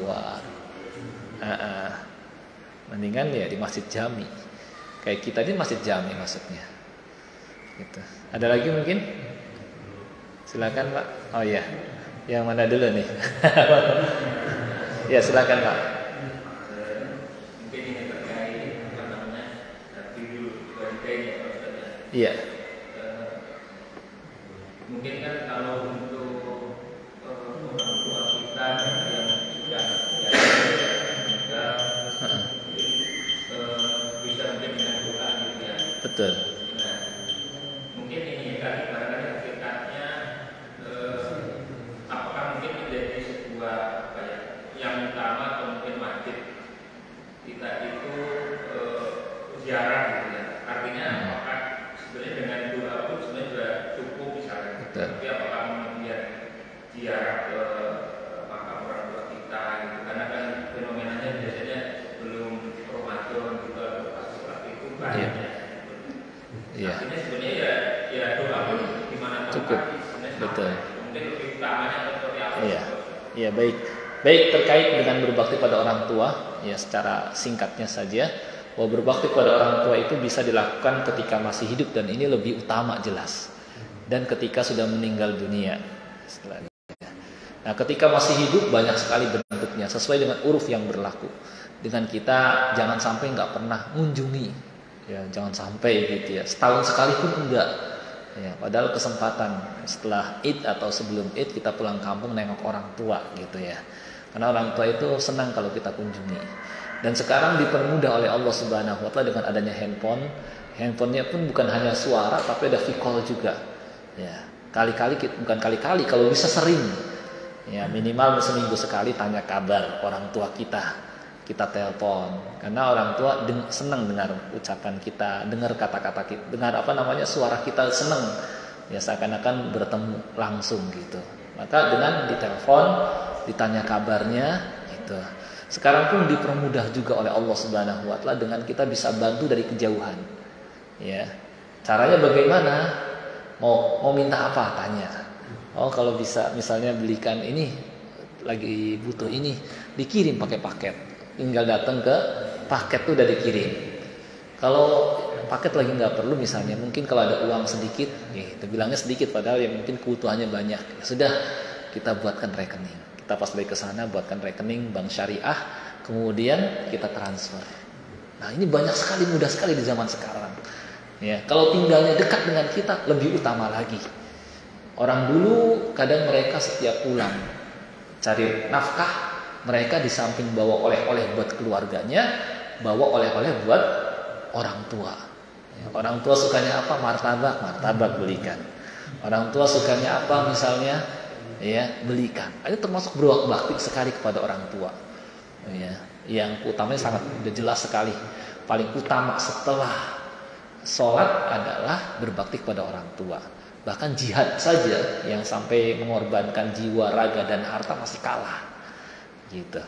Mendingan ya di masjid jami. Kayak kita di masjid jami maksudnya. Gitu. Ada lagi mungkin? Silakan Pak. Oh iya. Yang mana dulu nih? Ya silakan Pak. Mungkin ini terkait apa namanya tidur wanitanya Pak Ustaz ya. Iya. Mungkin kan kalau untuk orang tua kita yang sudah ya, bisa mungkin dengan doa gitu ya. Betul. Nah, mungkin ini kan barangkali hakikatnya apakah mungkin menjadi sebuah apa ya yang utama atau mungkin wajib kita itu ziarah gitu ya. Artinya apakah sebenarnya dengan doa pun sebenarnya sudah cukup misalnya. Betul. Tapi apakah kemudian ziarah ke makam orang tua kita gitu. Karena kan fenomenanya biasanya belum Ramadan gitu atau pas sholat itu banyak ya. Iya. Artinya sebenarnya ya doa pun di mana Cukup. Betul. Mungkin lebih utamanya seperti apa? Iya. Iya, baik. Baik, terkait dengan berbakti pada orang tua, ya secara singkatnya saja, bahwa berbakti pada orang tua itu bisa dilakukan ketika masih hidup dan ini lebih utama jelas. Dan ketika sudah meninggal dunia. Nah, ketika masih hidup banyak sekali bentuknya sesuai dengan uruf yang berlaku. Dengan kita jangan sampai nggak pernah mengunjungi, ya jangan sampai gitu ya. Setahun sekali pun enggak. Ya, padahal kesempatan setelah Id atau sebelum Id kita pulang kampung nengok orang tua gitu ya. Karena orang tua itu senang kalau kita kunjungi. Dan sekarang dipermudah oleh Allah Subhanahu wa taala dengan adanya handphone. Handphonenya pun bukan hanya suara tapi ada video call juga. Ya, bukan kali-kali kalau bisa sering. Ya, minimal seminggu sekali tanya kabar orang tua kita. Kita telepon karena orang tua senang dengar ucapan kita, dengar kata-kata kita, dengar suara kita senang. Ya seakan-akan bertemu langsung gitu. Maka dengan ditelepon, ditanya kabarnya gitu. Sekarang pun dipermudah juga oleh Allah Subhanahu wa taala dengan kita bisa bantu dari kejauhan. Ya. Caranya bagaimana? Mau minta apa? Tanya. Oh, kalau bisa misalnya belikan ini lagi butuh ini, dikirim pakai paket. Tinggal datang ke paket tuh udah dikirim. Kalau paket lagi nggak perlu misalnya, mungkin kalau ada uang sedikit, kita bilangnya sedikit padahal ya mungkin kebutuhannya banyak. Ya sudah, kita buatkan rekening. Kita pas balik ke sana buatkan rekening bank syariah, kemudian kita transfer. Nah ini banyak sekali, mudah sekali di zaman sekarang. Ya, kalau tinggalnya dekat dengan kita lebih utama lagi. Orang dulu kadang mereka setiap pulang cari nafkah. Mereka di samping bawa oleh-oleh buat keluarganya, bawa oleh-oleh buat orang tua. Ya, orang tua sukanya apa? Martabak belikan. Orang tua sukanya apa misalnya? Ya, belikan. Itu termasuk berbakti sekali kepada orang tua. Ya, yang utamanya sangat udah jelas sekali. Paling utama setelah sholat adalah berbakti kepada orang tua. Bahkan jihad saja yang sampai mengorbankan jiwa, raga dan harta masih kalah. Gitu.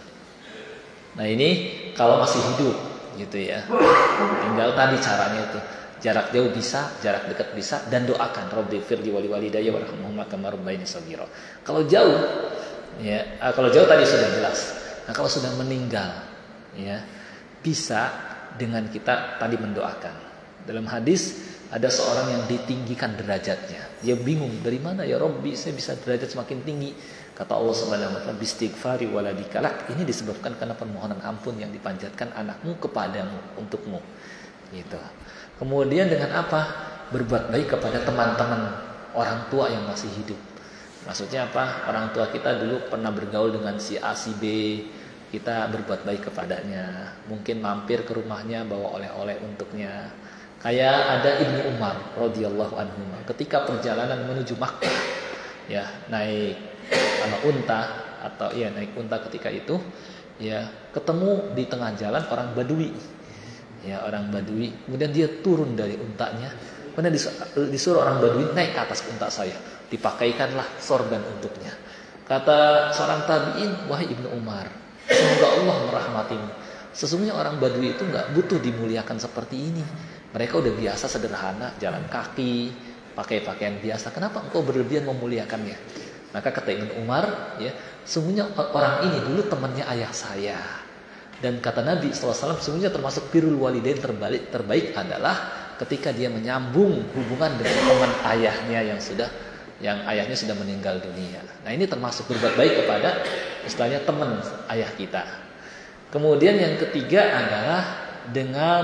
Nah ini kalau masih hidup gitu ya. Tinggal tadi caranya itu. Jarak jauh bisa, jarak dekat bisa, dan doakan Rabbi firli wali walidayya warhamhuma kama rabbayani shaghira. Kalau jauh ya, kalau jauh tadi sudah jelas. Nah, kalau sudah meninggal ya bisa dengan kita tadi mendoakan. Dalam hadis ada seorang yang ditinggikan derajatnya. Dia bingung, dari mana ya Rabbi saya bisa derajat semakin tinggi? Kata Allah Subhanahu wa taala, "Bistighfari waladikalak." Ini disebabkan karena permohonan ampun yang dipanjatkan anakmu kepadamu, untukmu. Gitu. Kemudian dengan apa? Berbuat baik kepada teman-teman orang tua yang masih hidup. Maksudnya apa? Orang tua kita dulu pernah bergaul dengan si A, si B. Kita berbuat baik kepadanya. Mungkin mampir ke rumahnya, bawa oleh-oleh untuknya. Kayak ada Ibnu Umar radhiyallahu anhu, ketika perjalanan menuju Makkah, ya naik unta atau ya naik unta ketika itu, ya ketemu di tengah jalan orang Badui, ya orang Badui. Kemudian dia turun dari untanya, kemudian disuruh orang Badui naik ke atas unta saya, dipakaikanlah sorban untuknya. Kata seorang tabiin, wahai Ibnu Umar, semoga Allah merahmatimu. Sesungguhnya orang Badui itu nggak butuh dimuliakan seperti ini. Mereka udah biasa sederhana, jalan kaki, pakai pakaian biasa. Kenapa engkau berlebihan memuliakannya? Maka kata Ibnu Umar, ya, sesungguhnya orang ini dulu temannya ayah saya. Dan kata Nabi SAW, sesungguhnya termasuk birrul walidain terbaik adalah ketika dia menyambung hubungan dengan teman ayahnya yang ayahnya sudah meninggal dunia. Nah ini termasuk berbuat baik kepada istilahnya teman ayah kita. Kemudian yang ketiga adalah dengan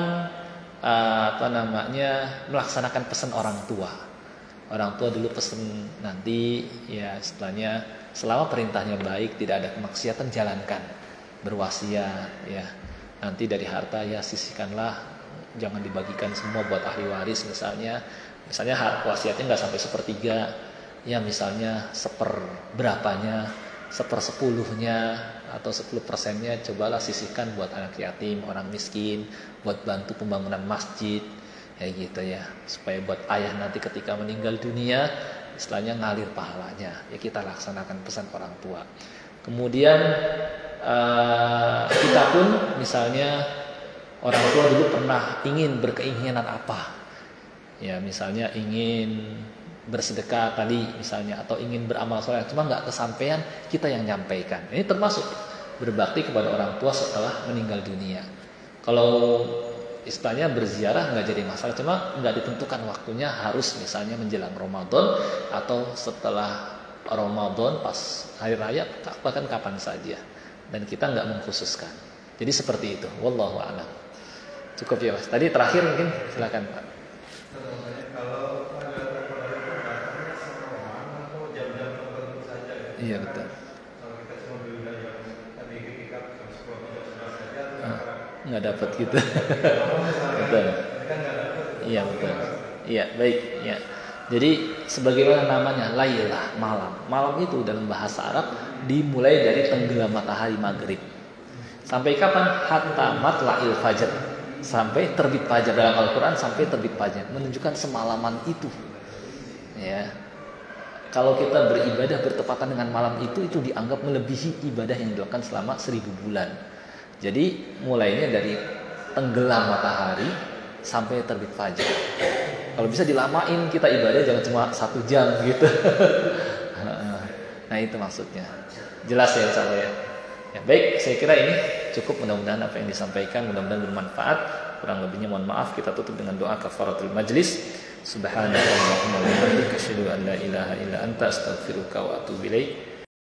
melaksanakan pesan orang tua. Orang tua dulu pesan nanti ya istilahnya selama perintahnya baik, tidak ada kemaksiatan, jalankan. Berwasiat ya. Nanti dari harta ya sisihkanlah, jangan dibagikan semua buat ahli waris misalnya. Misalnya wasiatnya nggak sampai 1/3, ya misalnya 1/berapanya, 1/10-nya atau 10%-nya cobalah sisihkan buat anak yatim, orang miskin, buat bantu pembangunan masjid, kayak gitu ya, supaya buat ayah nanti ketika meninggal dunia istilahnya ngalir pahalanya. Ya kita laksanakan pesan orang tua. Kemudian kita pun misalnya orang tua dulu pernah ingin berkeinginan apa, ya misalnya ingin bersedekah tadi misalnya, atau ingin beramal soleh cuma nggak kesampaian, kita yang nyampaikan. Ini termasuk berbakti kepada orang tua setelah meninggal dunia. Kalau istilahnya berziarah nggak jadi masalah, cuma nggak ditentukan waktunya, harus misalnya menjelang Ramadan atau setelah Ramadan pas hari raya, bahkan kapan saja, dan kita nggak mengkhususkan. Jadi seperti itu. Wallahu a'lam. Cukup ya Mas. Tadi terakhir mungkin silakan Pak. Iya betul. Kalau kita cuma beli yang tadi ketika saja Nggak dapat gitu. Betul. Iya betul. Iya baik. Ya. Jadi sebagaimana namanya lailah, malam. Malam itu dalam bahasa Arab dimulai dari tenggelam matahari maghrib. Sampai kapan? Hatta matla'il fajr. Sampai terbit fajar, dalam Al-Quran sampai terbit fajar, menunjukkan semalaman itu. Ya. Kalau kita beribadah bertepatan dengan malam itu dianggap melebihi ibadah yang dilakukan selama 1000 bulan. Jadi mulainya dari tenggelam matahari sampai terbit fajar. Kalau bisa dilamain kita ibadah, jangan cuma 1 jam gitu. Nah itu maksudnya. Jelas ya insya Allah ya. Ya baik, saya kira ini cukup, mudah-mudahan apa yang disampaikan mudah-mudahan bermanfaat. Kurang lebihnya mohon maaf. Kita tutup dengan doa kafaratul majlis. Subhanallahumma wa bihamdika asyhadu an la ilaha illa anta astaghfiruka wa atubu ilaik.